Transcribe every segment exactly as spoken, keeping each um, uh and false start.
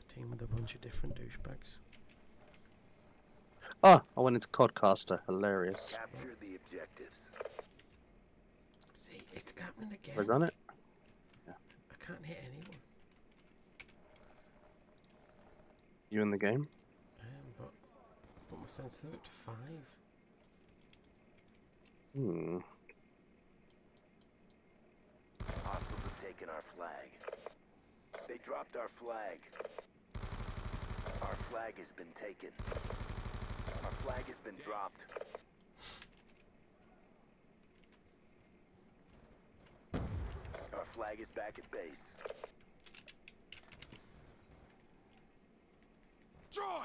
Team with a bunch of different douchebags. Oh, I went into Codcaster. Hilarious. Capture the objectives. See, it's happening again. Have I done it? I can't hit anyone. You in the game? I am, but put my sensitivity up to five. Hmm. Hostiles have taken our flag. They dropped our flag. Our flag has been taken. Our flag has been dropped. Our flag is back at base. Try!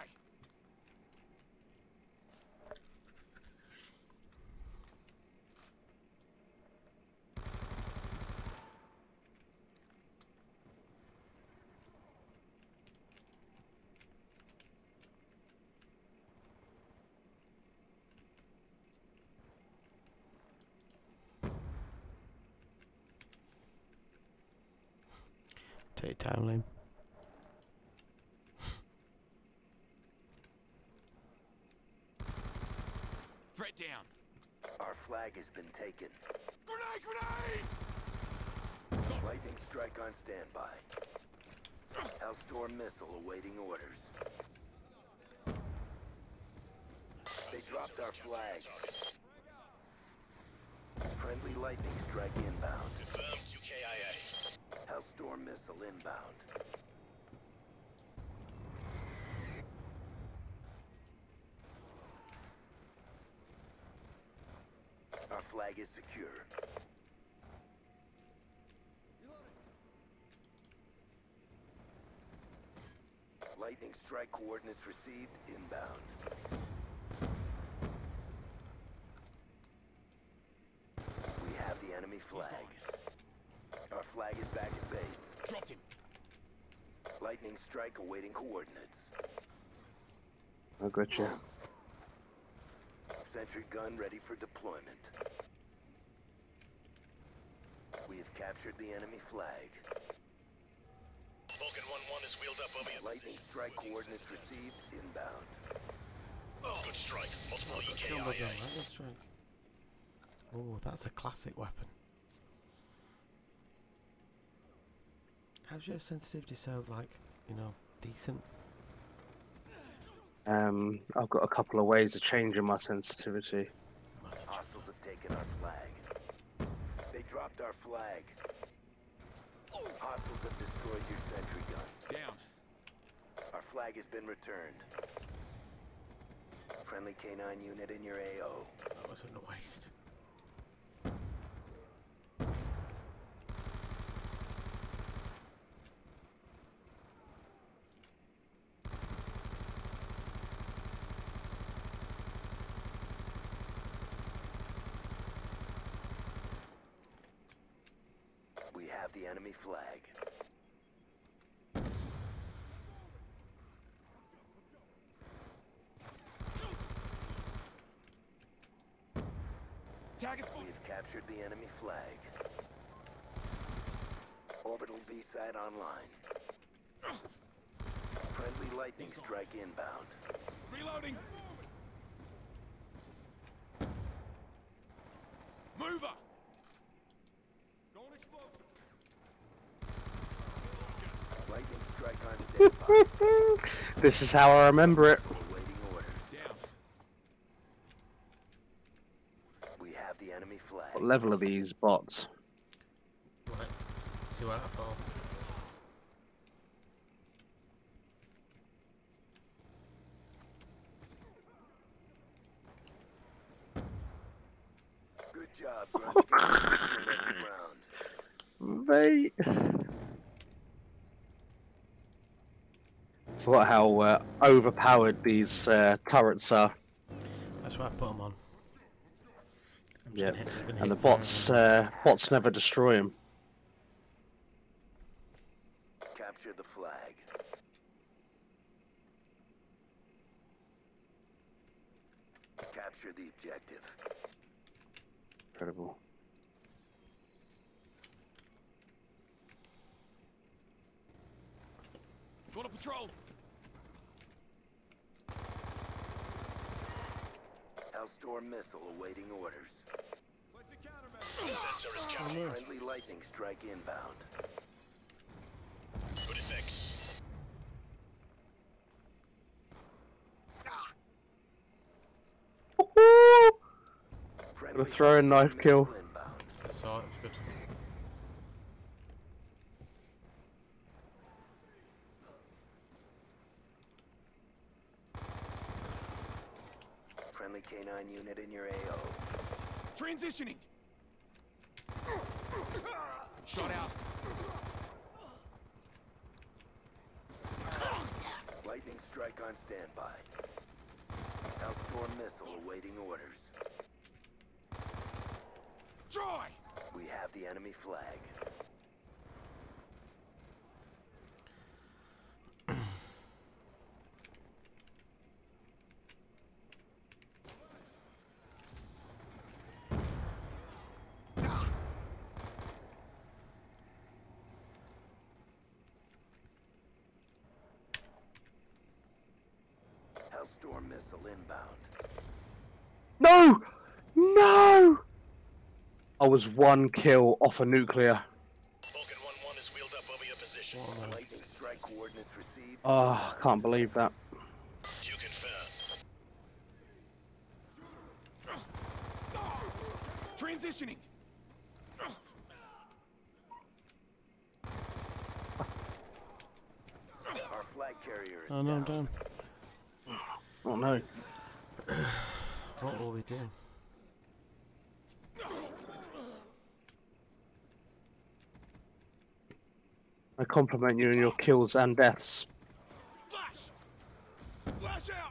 Take it down, Liam. Threat down. Our flag has been taken. Grenade, grenade! Lightning strike on standby. Hellstorm missile awaiting orders. They dropped our flag. Friendly lightning strike inbound. Confirmed U K I A. Hellstorm missile inbound. Our flag is secure. Lightning strike coordinates received inbound. We have the enemy flag. Our flag is back at base. Dropped him. Lightning strike awaiting coordinates. I got you. Sentry gun ready for deployment. We have captured the enemy flag. Vulcan one one is wheeled up over your... Lightning strike coordinates received inbound. Good strike. Possible E K Kill I my gun, A. lightning strike. Oh, that's a classic weapon. How's your sensitivity so, like, you know, decent? Um, I've got a couple of ways of changing my sensitivity. Hostiles have taken our flag. They dropped our flag. Hostiles have destroyed your sentry gun. Down. Our flag has been returned. Friendly K nine unit in your A O. That wasn't a waste. We have the enemy flag. Target's We have captured the enemy flag. Orbital V-SAT online. Friendly lightning strike inbound. reloading. Mover. Going explosive. Lightning strike on standby. This is how I remember it. Awaiting orders. Down. We have the enemy flag. What level are these bots? Right, two out of four. Good job, Grunt. Get ready for the next round. They thought how uh, overpowered these uh, turrets are. That's why I put them on. I'm just Yeah, gonna hit- I'm gonna and the hit fire bots on uh, bots never destroy them. Capture the flag. Capture the objective. Incredible. Got a patrol. Hellstorm missile awaiting orders. Place the countermeasure. Sensor is counting. Friendly lightning strike inbound. Good effects. Friendly Gonna throw a Hellstorm knife kill. missile inbound. I saw it. It was good. Friendly K nine unit in your A O. Transitioning. Shot out. Lightning strike on standby. Hellstorm missile awaiting orders. Try. We have the enemy flag. Hellstorm missile inbound. No! No! I was one kill off a nuclear. Vulcan one one is wheeled up over your position. What am I- Lightning strike coordinates received. Oh, I can't believe that. You confirm. Transitioning. Our flag carrier is Oh no, I'm down. down. Oh no. What will we do? I compliment you on your kills and deaths. Flash. Flash out.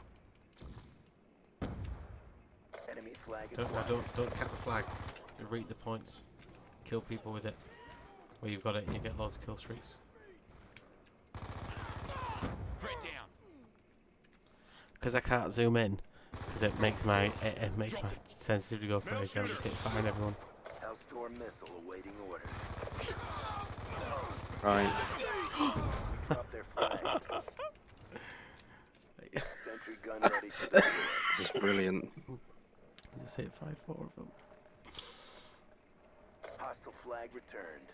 Enemy flag Don't, no, acquired. don't, don't cap the flag. You read the points. Kill people with it. Where you've got it and you get loads of kill streaks. Threat down. Because I can't zoom in. Because it makes my it, it makes my sensitivity go crazy. I'm just hit fire everyone. Hellstorm missile awaiting orders. Right. We dropped their flag. Sentry gun ready to deploy. This is brilliant. Just hit five, four of them. Hostile flag returned.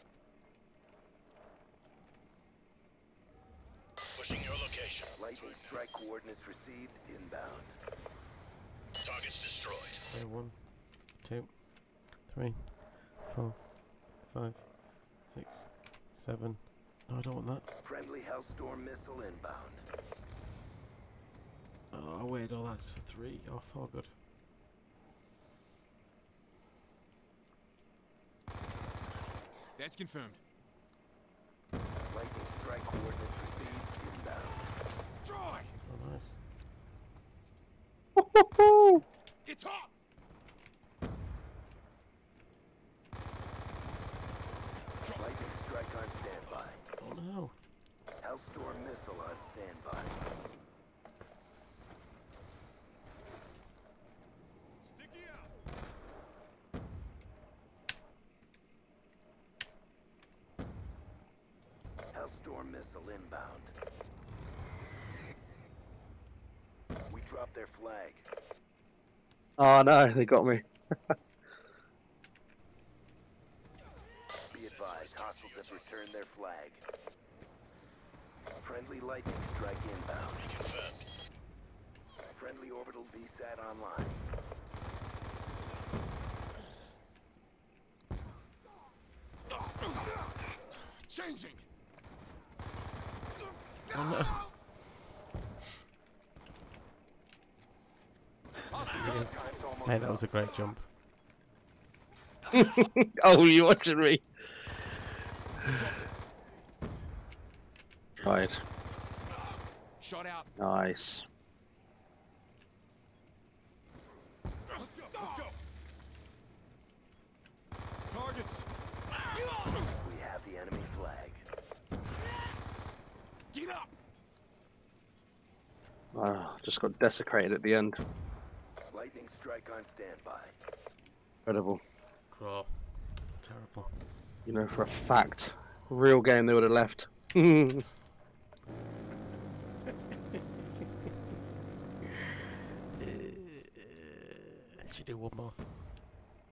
Pushing your location. Lightning strike coordinates received inbound. Targets destroyed. Okay, one, two, three, four, five, six, seven. No, I don't want that. Friendly Hellstorm missile inbound. Oh, I waited all that for three. Oh, four, good. That's confirmed. Lightning strike coordinates received inbound. Try. Oh, nice. It's hot. Lightning strike on standby. Oh no. Hellstorm missile on standby. Sticky out. Hellstorm missile inbound. We dropped their flag. Oh no, they got me. Be advised, hostiles have returned their flag. Friendly lightning strike inbound. Confirmed. Friendly orbital V SAT online. Changing. Oh no. Time's almost Hey, that up. was a great jump. Oh, you watching me? Right. Shot out. Nice. Let's go. Let's go. Targets. We have the enemy flag. Get up. Oh, just got desecrated at the end. Lightning strike on standby. Incredible. Draw. Terrible. You know, for a fact, real game they would have left. Should do one more.